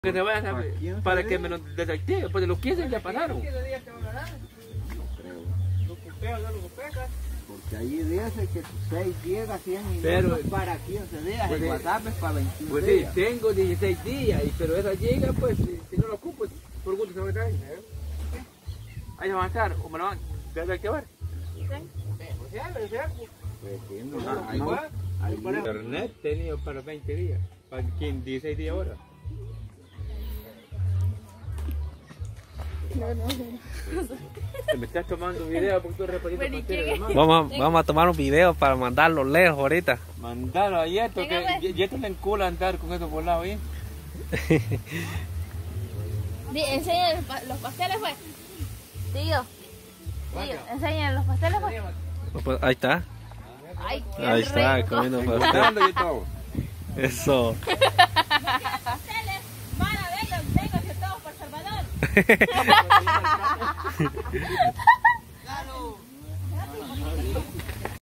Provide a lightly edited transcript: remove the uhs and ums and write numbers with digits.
Que te vayas para que me lo desactive, pues de los 15 ya pasaron. No creo. Porque ahí dice que 6 días hacían y pero para 15 días, pues, el WhatsApp es para 21 pues días. sí, tengo 16 días, pero esa llega, pues si no lo ocupo, por gusto se va a traer. Ahí se va a estar, o me lo van a desactivar. Internet tenido para 20 días, para 16 días ahora. Me estás tomando video porque tú repartiendo pasteles, Vamos a tomar un video para mandarlo lejos ahorita. Mandalo a Yeto, que Yeto le encula andar con eso por lado ahí. Enseñan los pasteles, pues. Tío, enseñan los pasteles, pues. Ahí está. Ay, qué Ahí está, rico. comiendo pastel. Eso. Pasteles, van a verlos, vénganse todos por Salvador.